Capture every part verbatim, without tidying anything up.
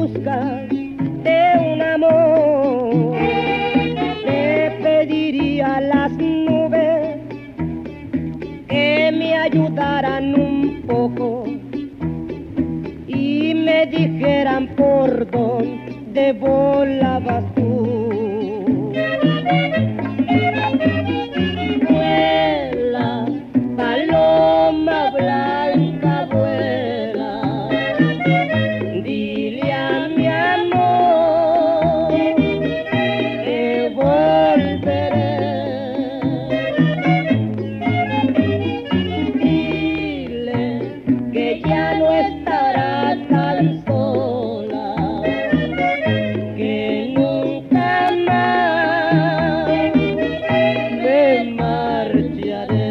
busca de un amor, le pediría a las nubes que me ayudaran un poco y me dijeran por dónde volabas tú. Vuela, paloma blanca, vuela, dile a mi amor que volveré. Dile que ya no estará tan sola, que nunca más me marcharé.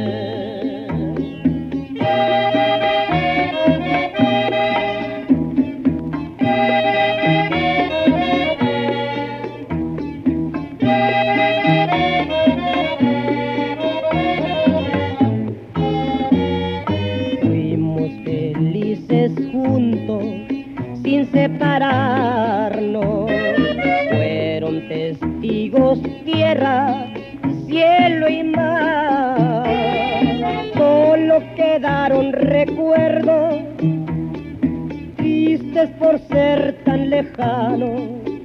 Fuimos felices juntos sin separarnos, fueron testigos tierra, cielo y mar, solo quedaron recuerdos tristes por ser tan lejanos,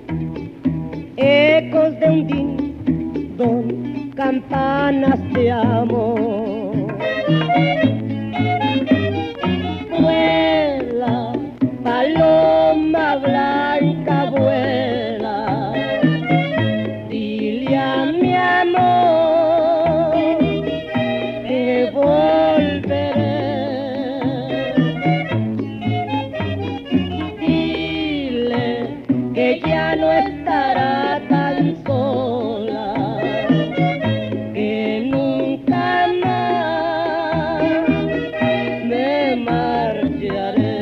ecos de un din don, campanas de amor. Vuela, paloma blanca, vuela, dile a mi amor que volveré. Dile que ya no estará tan sola, que nunca más me marcharé.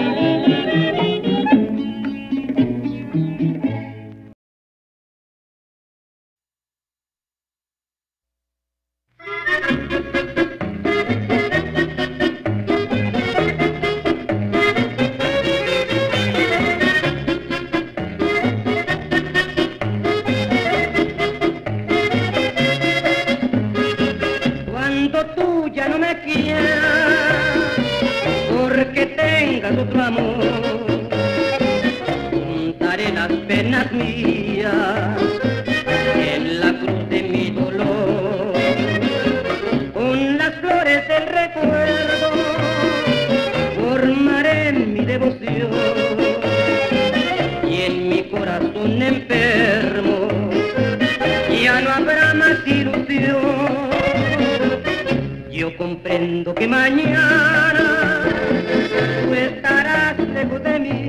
Cuando tú ya no me quieras, porque tengas otro amor, juntaré las penas mías en la cruz de mi dolor, con las flores del recuerdo formaré mi devoción, y en mi corazón enfermo ya no habrá más ilusión. Yo comprendo que mañana tú estarás lejos de mí,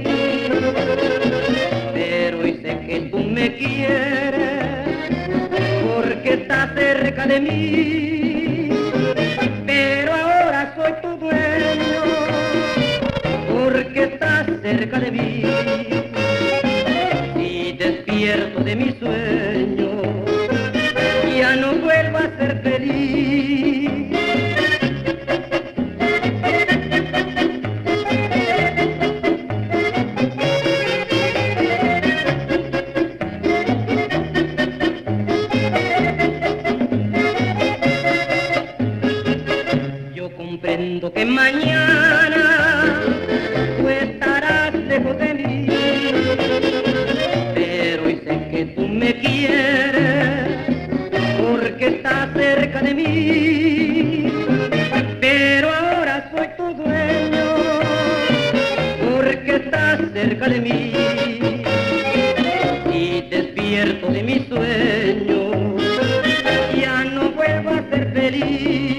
pero hoy sé que tú me quieres porque estás cerca de mí. Pero ahora soy tu dueño porque estás cerca de mí. Si despierto de mi sueño, ya no vuelvo a ser feliz. Comprendo que mañana tú estarás lejos de mí, pero hoy sé que tú me quieres porque estás cerca de mí. Pero ahora soy tu dueño porque estás cerca de mí. Y despierto de mi sueño, ya no vuelvo a ser feliz.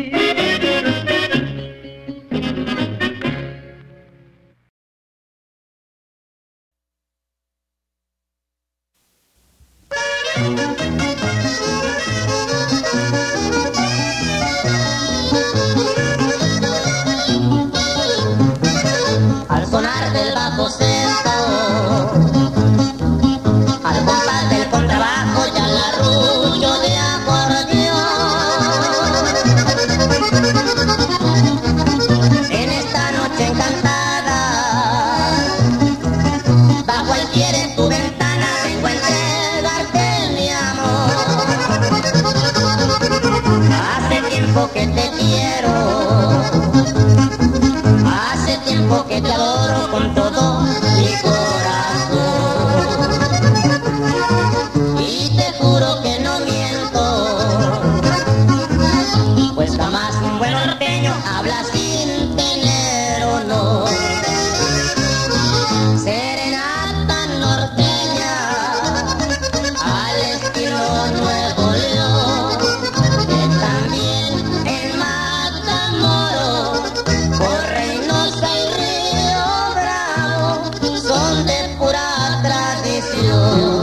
Al sonar del bajo sexto, al compás del contrabajo y al arrullo de acordeón, en esta noche encantada, bajo el quiere en tu ventana, vengo a entregarte mi amor. Hace tiempo que te quiero, hace tiempo que te adoro con todo mi corazón. Y te juro que no miento, pues jamás un buen norteño habla sin tener honor. Serenata norteña al estilo Nuevo León, que también en Matamoros, por Reynosa y Río Bravo, son de pura tradición.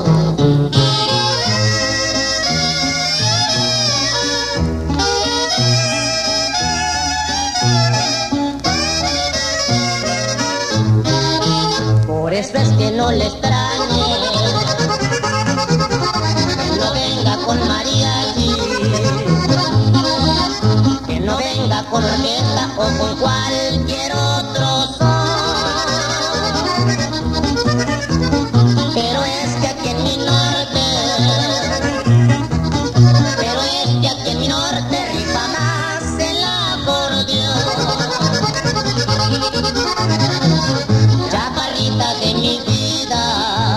Por eso es que no le extrañe, que no venga con mariachi, que no venga con orquesta o con cualquier otro son. Pero es que aquí en mi norte, pero es que aquí en mi norte rifa más el acordeón. Chaparrita de mi vida,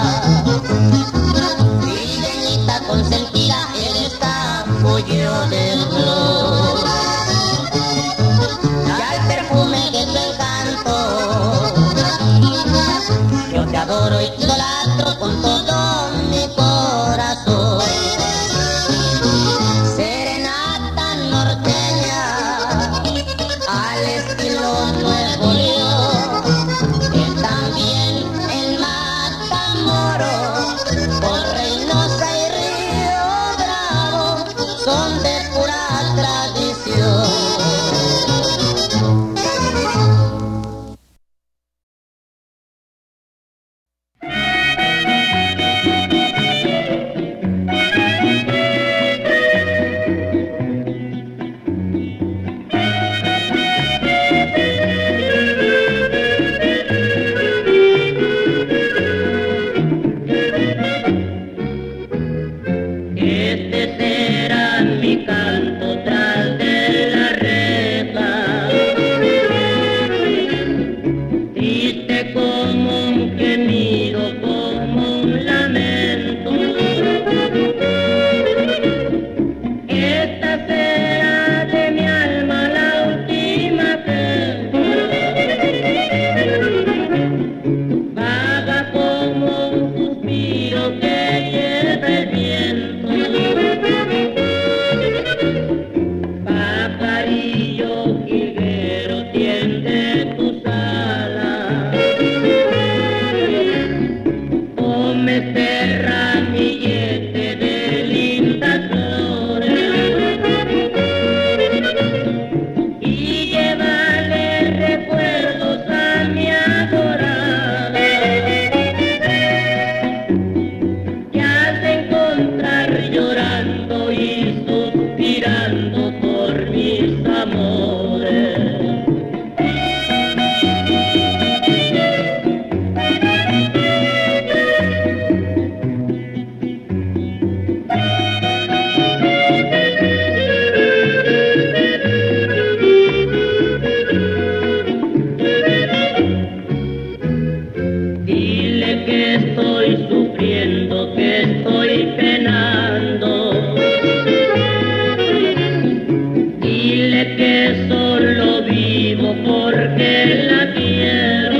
trigueñita consentida, eres capullo del flor. Ya el perfume de tu encanto, yo te adoro y te idolatro con todo mi corazón. Serenata norteña al estilo Nuevo León, que también en Matamoros, por Reynosa y Río Bravo, son de pura tradición. Este será mi canto tras de la reja, triste como un gemido, como un lamento. Esta será de mi alma la última queja, vaga como un suspiro que lleva el viento. Pajarillo higuero, tiende tus alas, come este ramillete de lindas flores y llévale recuerdos a mi adorada, que has de encontrar llorando y suspirando por mis amores. Dile que estoy sufriendo, que estoy penando. Dile que solo vivo porque la quiero.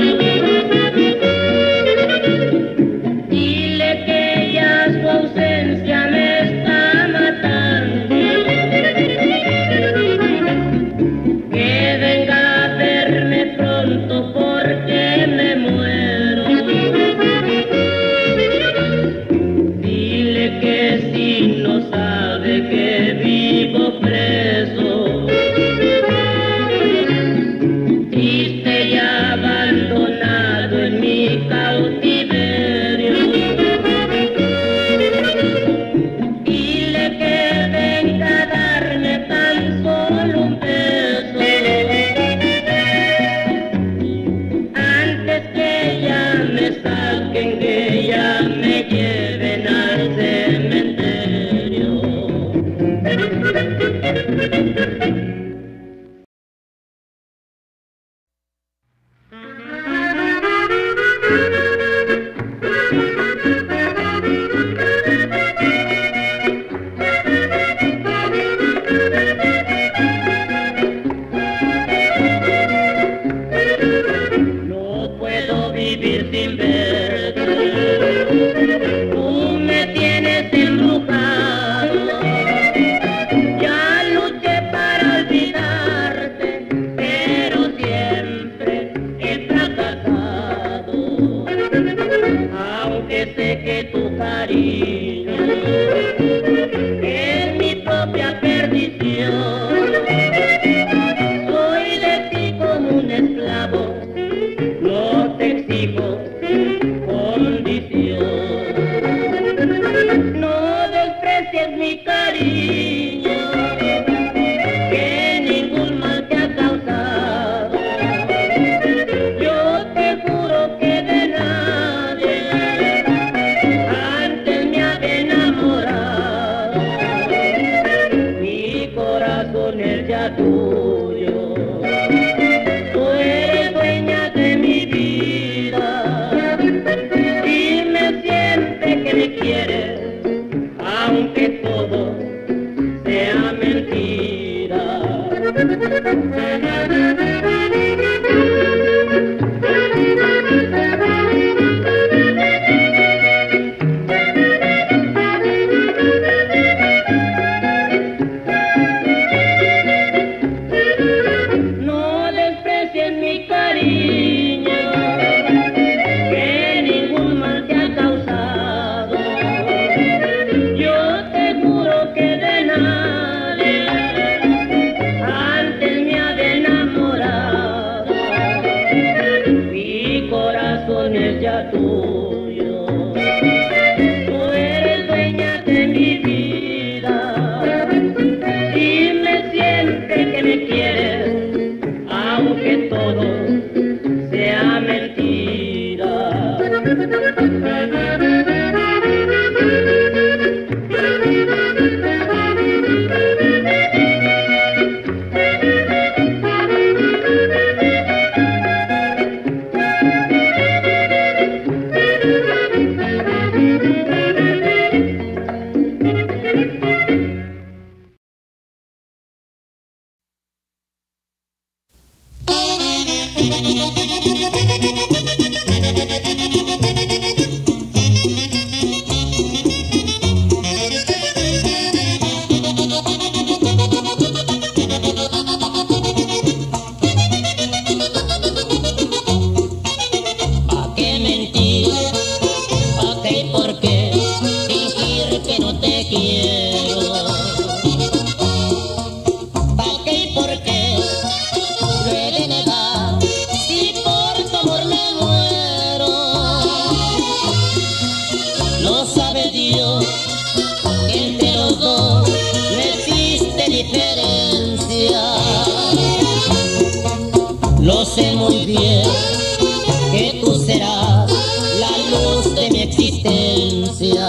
Dile que ya su ausencia me está matando, que venga a verme pronto porque me muero. Dile que aunque sé que tu cariño es mi propia perdición. Soy de ti como un esclavo, no te exijo condición. No desprecies mi cariño, que ningún mal te ha causado. Yo te juro que de nadie antes me había enamorado. Mi corazón es ya tuyo, tú eres dueña de mi vida. Dime siempre que me quieres, aunque todo sea mentira. No desprecies mi cariño, que ningún mal te ha causado. Yo te juro que de nadie antes me había enamorado. Mi corazón es ya tuyo, tú eres dueña de mi vida. Dime siempre que me quieres, aunque todo sea mentira. ¿Pa' qué mentir? ¿Pa' qué y por qué fingir que no te quiero? ¿Pa' qué y por qué lo he de negar si por tu amor me muero? Lo sabe Dios que entre los dos no existe diferencia. Lo sé muy bien que tú serás la luz de mi existencia.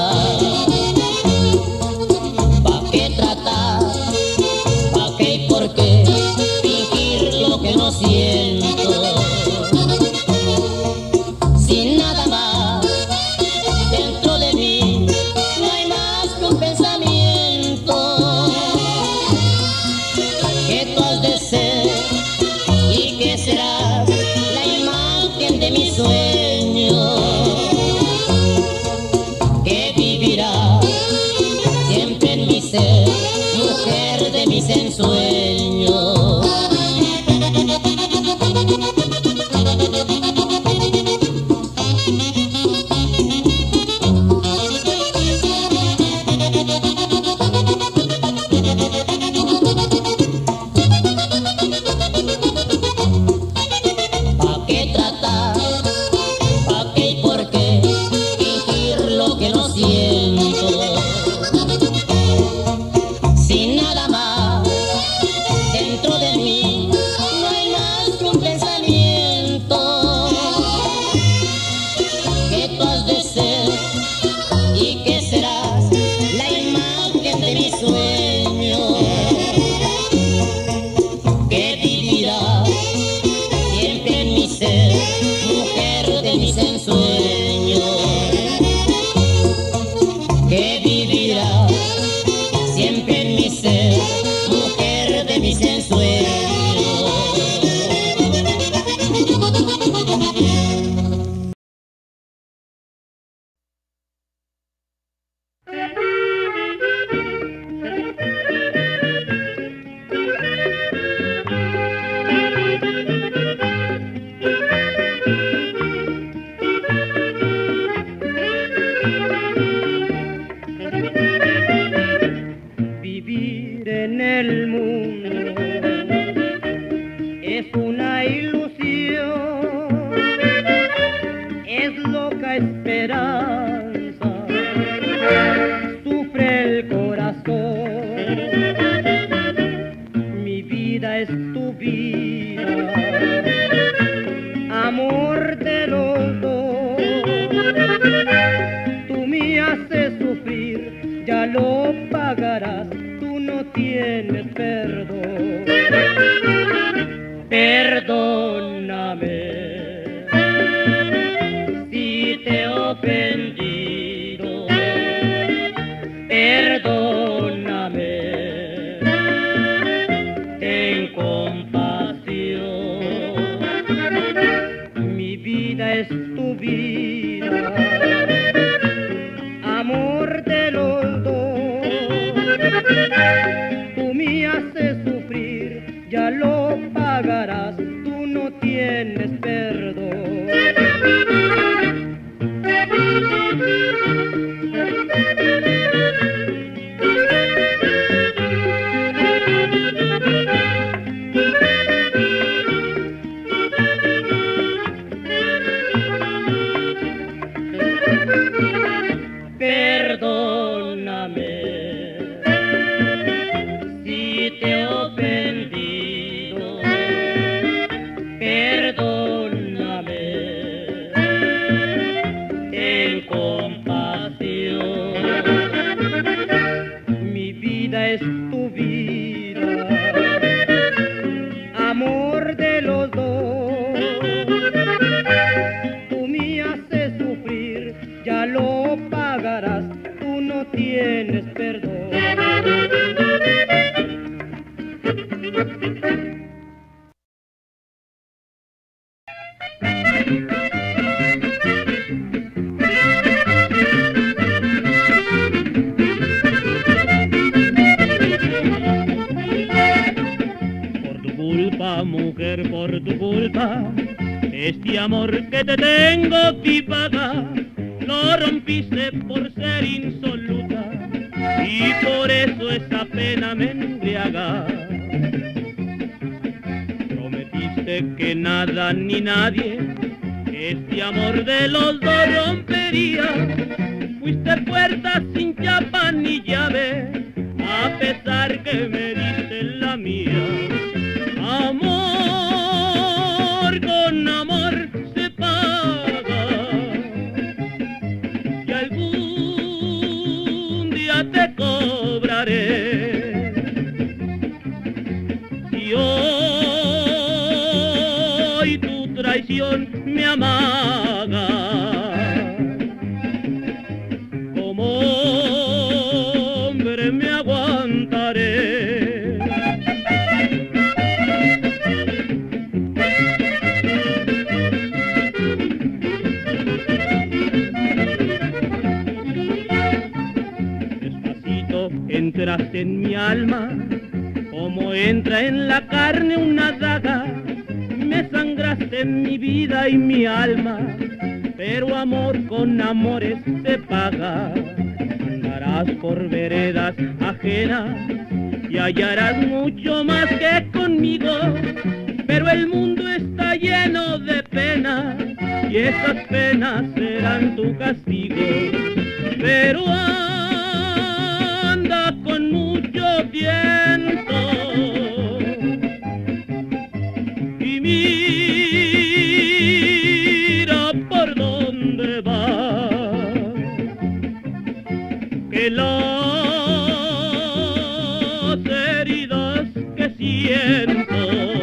¿Pa' qué tratar? ¿Pa' qué y por qué fingir lo que no siento? Sin nada más dentro de mí no hay más que un pensamiento que tú has de ser y que serás la imagen de mi sueño. Perdóname si te he ofendido, perdóname, ten compasión. Mi vida es tu vida, amor de los dos. Tú me haces sufrir, ya lo pagarás, tú no tienes perdón. Perdóname si te he ofendido, perdóname, ten compasión. Mi vida es tu vida, amor de los dos. Tú me haces sufrir, ya lo pagarás, tú no tienes perdón. Por tu culpa, mujer, por tu culpa, este amor que te tengo que pagar, lo rompiste por ser insoluta y por eso esa pena me embriaga. Prometiste que nada ni nadie este amor de los dos rompería. Fuiste puerta sin chapa ni llave, a pesar que me diste la mía. Amor con amor se paga, y algún día te cobraré. Y hoy tu traición me amaga, como hombre me aguantaré. Entraste en mi alma, como entra en la carne una daga. Me sangraste en mi vida y mi alma, pero amor con amores se paga. Andarás por veredas ajenas y hallarás mucho más que conmigo, pero el mundo está lleno de penas y esas penas serán tu castigo. Pero anda con mucho viento y mira por dónde va, que las heridas que siento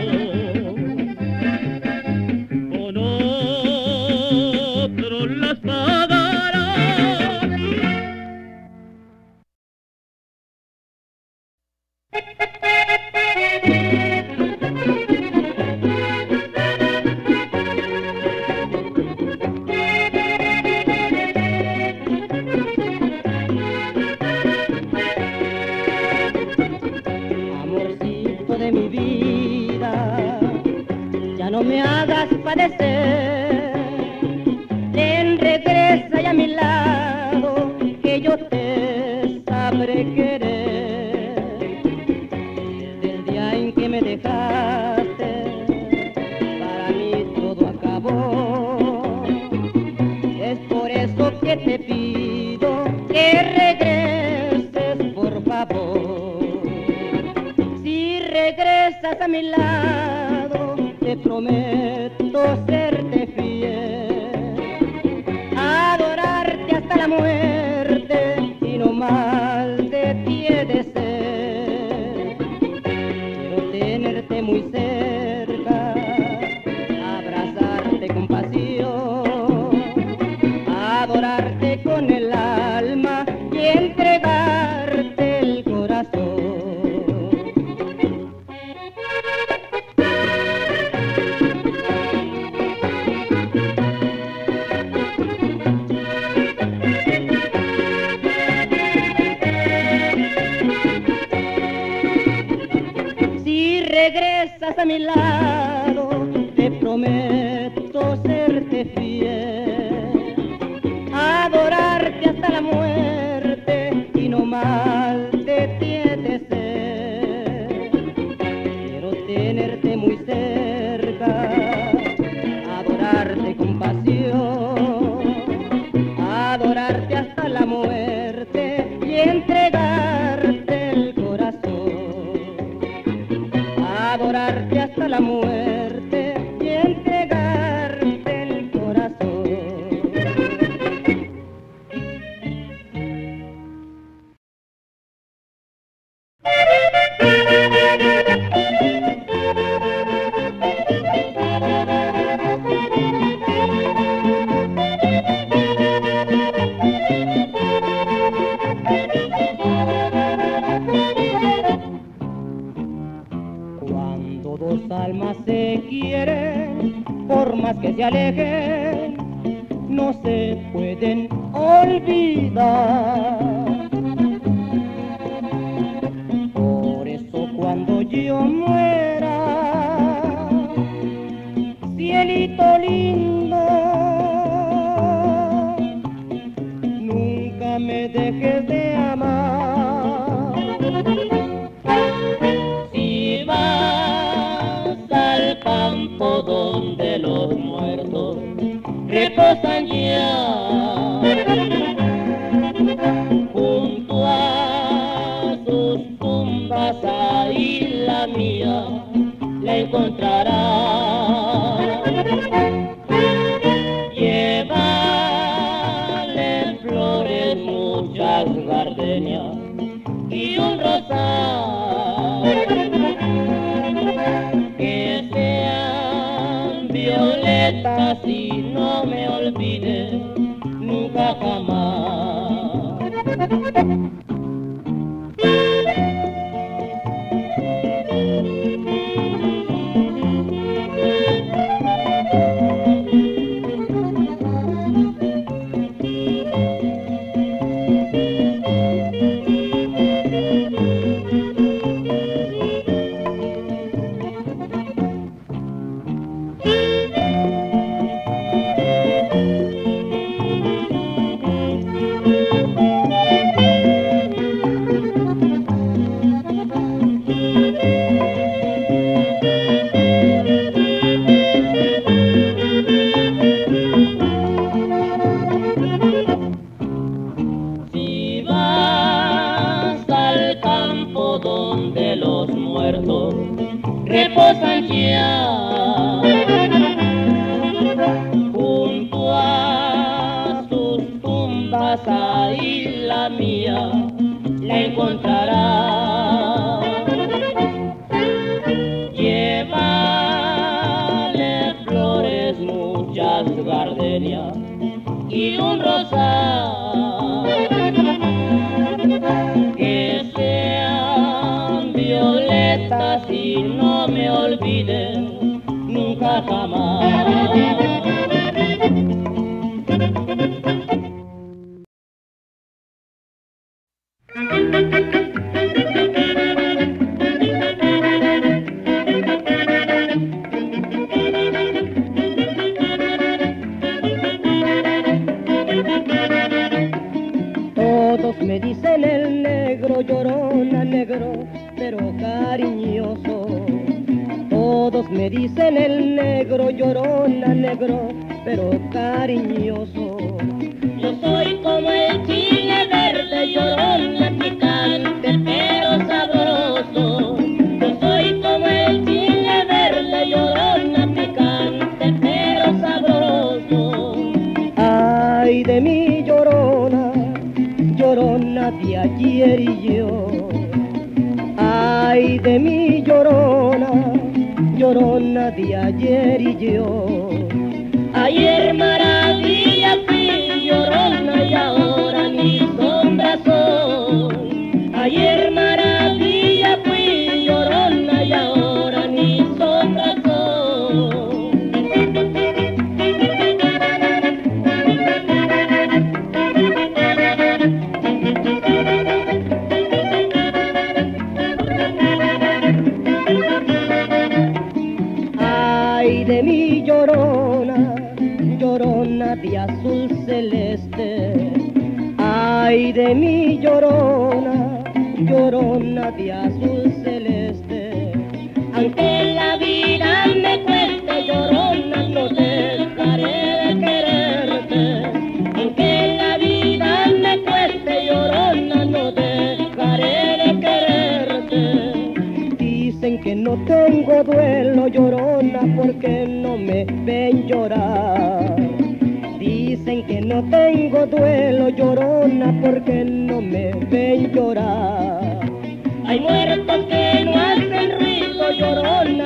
con otro las pagará. Amorcito de mi vida, ya no me hagas padecer. Ven, regresa ya a mi lado, que yo te sabré querer. Desde el día en que me dejaste, para mí todo acabó. Es por eso que te pido que regreses, por favor. Si regresas a mi lado, te prometo serte fiel, adorarte hasta la muerte y no mal de ti he de ser. Quiero tenerte muy cerca adorarte con el alma y entregarte el corazón. Si regresas a mi lado, te prometo serte fiel, adorarte hasta la muerte y no mal de ti de ser. Quiero tenerte muy cerca, adorarte con pasión, adorarte hasta la muerte y entregarte el corazón. Adorarte hasta la muerte y entregarte el corazón. Cuando dos almas se quieren, por más que se alejen, no se pueden olvidar. Por eso cuando yo muera, cielito lindo, nunca me dejes de amar. Si vas al campo donde los muertos reposan ya, junto a sus tumbas ahí la mía la encontrarás. Llévale flores, muchas gardenias y un rosal, que sean violetas y no me olvides nunca jamás. Si vas al campo donde los muertos reposan ya, junto a sus tumbas ahí la mía la encontrarás. Llévale flores, muchas gardenias y un rosal, que sean violetas y no me olviden nunca jamás. Todos me dicen el negro, llorona, negro, pero cariñoso. Todos me dicen el negro, llorona, negro, pero cariñoso. Yo soy como el chile verde, llorona, picante, pero sabroso. Yo soy como el chile verde, llorona, picante, pero sabroso. Ay de mí, llorona, llorona de ayer y yo. Ay de mí, llorona, llorona de ayer y yo. Ayer maravilla fui yo llorona y ahora ni sombra son. Ayer maravilla fui llorona y ahora ni sombra son. Ay de mi llorona, llorona de azul celeste. Ay de mi llorona, llorona de azul celeste. Aunque la vida me cueste, llorona, no dejaré de quererte. Aunque la vida me cueste, llorona, no dejaré de quererte. Dicen que no tengo duelo, llorona, porque no me ven llorar. Dicen que no tengo duelo, llorona, porque no me ven llorar. Hay muertos que no hacen ruido, llorona,